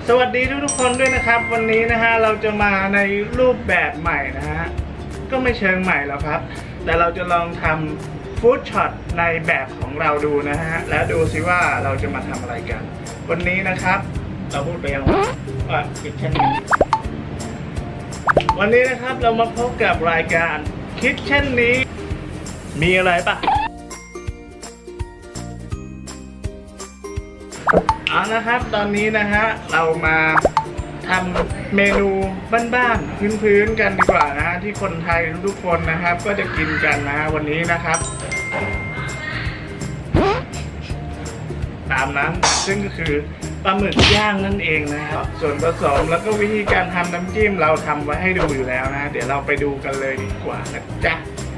สวัสดีทุกคนด้วยนะครับวันนี้นะฮะเราจะมาในรูปแบบใหม่นะฮะก็ไม่เชิงใหม่แล้วครับแต่เราจะลองทำฟู้ดช็อตในแบบของเราดูนะฮะแล้วดูซิว่าเราจะมาทำอะไรกันวันนี้นะครับเราพูดไปยังว่าคิดเช่นนี้วันนี้นะครับเรามาพบกับรายการคิดเช่นนี้มีอะไรปะเอานะครับตอนนี้นะฮะเรามาทำเมนูบ้านๆพื้นๆกันดีกว่านะฮะที่คนไทยทุกคนนะครับก็จะกินกันนะฮะวันนี้นะครับตามนั้นซึ่งก็คือปลาหมึกย่างนั่นเองนะครับส่วนผสมแล้วก็วิธีการทำน้ำจิ้มเราทำไว้ให้ดูอยู่แล้วนะเดี๋ยวเราไปดูกันเลยดีกว่านะจ๊ะ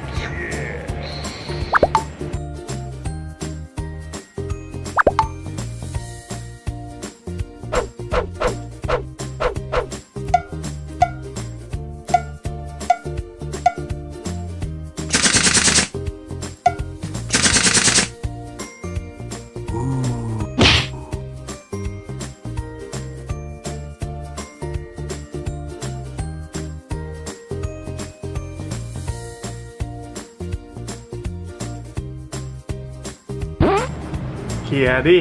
เคลียร์ดิ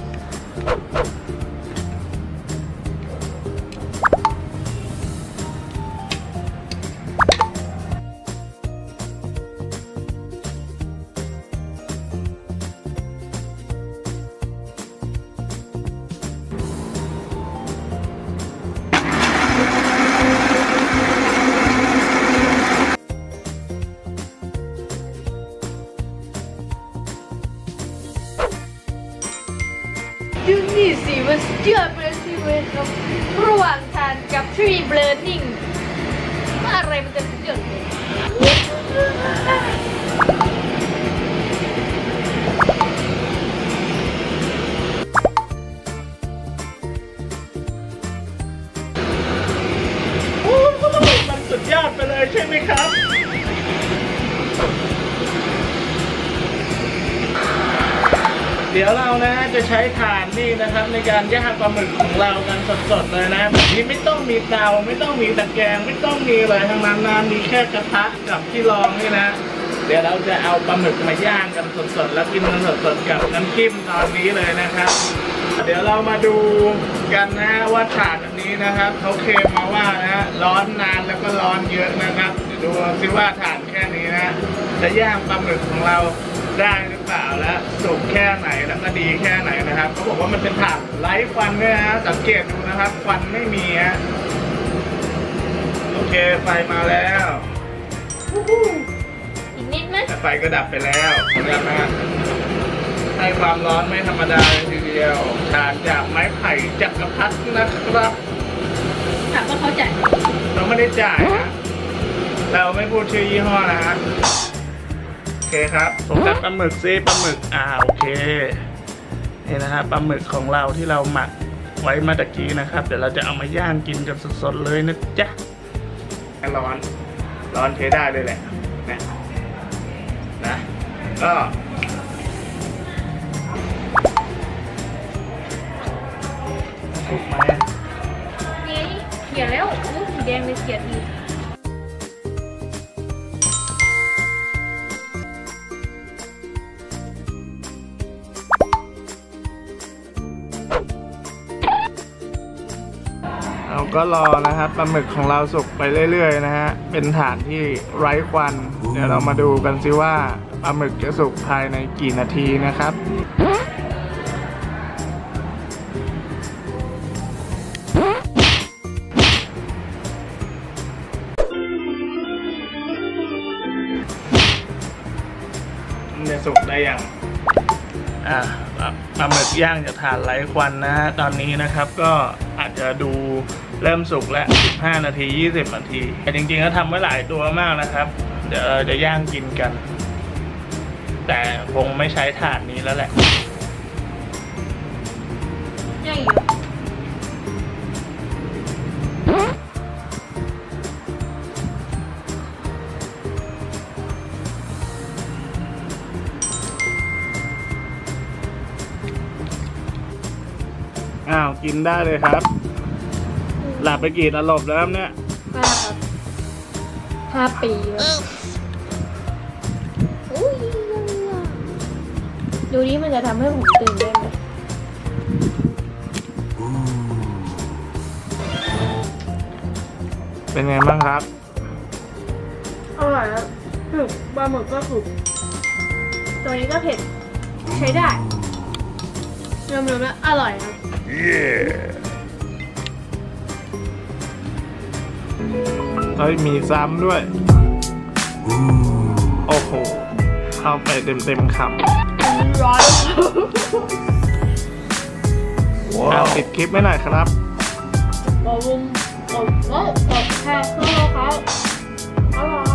ดูนี่สิมันสุดยอดไปเลยสิเว้ยครับระหว่างทานกับทรีเบลอร์นิ่งอะไรมันจะสุดยอดเลยมันสุดยอดไปเลยใช่ไหมครับเดี๋ยวเรานะจะใช้ถ่านนี่นะครับในการย่างปลาหมึกของเรากันสดๆเลยนะแบบนี้ไม่ต้องมีเตาไม่ต้องมีตะแกรงไม่ต้องมีอะไรทั้งนั้นนะมีแค่กระทะกับที่รองนี่นะเดี๋ยวเราจะเอาปลาหมึกมาย่างกันสดๆแล้วกินกันสดๆกับน้ำจิ้มตอนนี้เลยนะครับเดี๋ยวเรามาดูกันนะว่าถ่านอันนี้นะครับเขาเคลมมาว่านะร้อนนานแล้วก็ร้อนเยอะนะครับเดี๋ยวดูซิว่าถ่านแค่นี้นะจะย่างปลาหมึกของเราได้หรือเปล่าและสุกแค่ไหนแล้วก็ดีแค่ไหนนะครับเขาบอกว่ามันเป็นถ่านไร้ควันด้วยนะสังเกตดูนะครับควันไม่มีฮะโอเคไฟมาแล้วอีกนิดไหมไฟก็ดับไปแล้วนะให้ความร้อนไม่ธรรมดาเลยทีเดียวถ่านจากไม้ไผ่จักรพรรดินะครับถามว่าเขาจ่ายเราไม่ได้จ่ายนะเราไม่พูดชื่อยี่ห้อนะฮะโอเคครับผมจัดปลาหมึกซิปลาหมึกโอเคนี่นะครับปลาหมึกของเราที่เราหมักไว้มาตะกี้นะครับเดี๋ยวเราจะเอามาย่างกินกันสดๆเลยนะจ๊ะร้อนเทได้เลยแหละนะก็ถูกไหมนี่เขียนแล้วสีแดงเลยเขียนอีกเราก็รอนะครับปลาหมึกของเราสุกไปเรื่อยๆนะฮะเป็นฐานที่ไร้ควันเดี๋ยวเรามาดูกันซิว่าปลาหมึกจะสุกภายในกี่นาทีนะครับจะสุกได้ยังปลาหมึกย่างจะถ่านไร้ควันนะฮะตอนนี้นะครับก็อาจจะดูเริ่มสุกแล้ว15 นาที20 นาทีแต่จริงๆก็ทำไว้หลายตัวมากนะครับเดี๋ยวจะย่างกินกันแต่คงไม่ใช้ถ่านนี้แล้วแหละย่างอยู่กินได้เลยครับหลับไปกี่ตลบแล้วครับเนี่ย 5 ปีแล้วอุ๊ยดูนี้มันจะทำให้ผมตื่นได้ไหมเป็นไงบ้างครับอร่อยแล้วถึกปลาหมึกก็ถูกตัวนี้ก็เผ็ดใช้ได้รวมๆแล้วอร่อยครับเฮ้ยมีซ้ำด้วย โอ้โห เข้าไปเต็มคำอันนี้ร้อนปิดคลิปไว้หน่อยครับขอบคุณขอบคุณแค่เพื่อเขาอร่อย